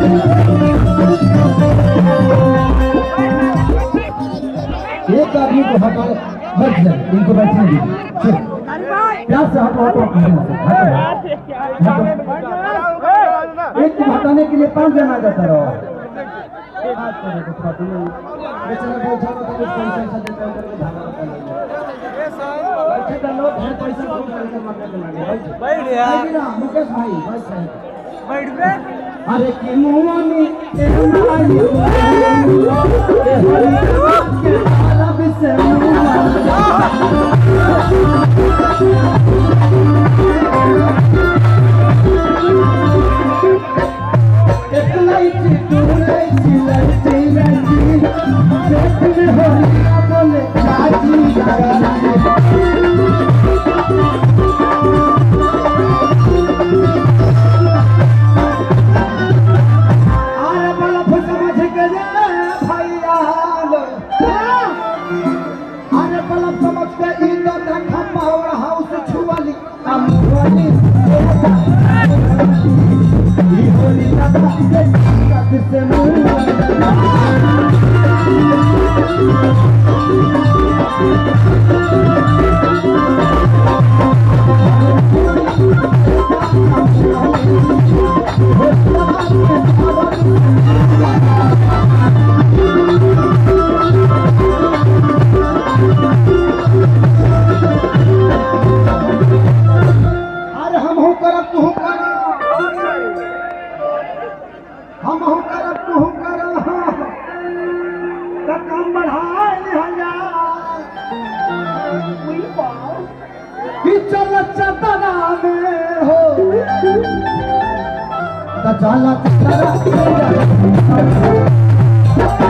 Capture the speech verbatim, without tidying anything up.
एक आदमी को हटा बैठ जाए, इनको बैठने दीजिए। प्यार से हटो हटो एक को हटाने के लिए पांच जन आ जाता रहो। मुकेश भाई अरे कि मुआनी जाला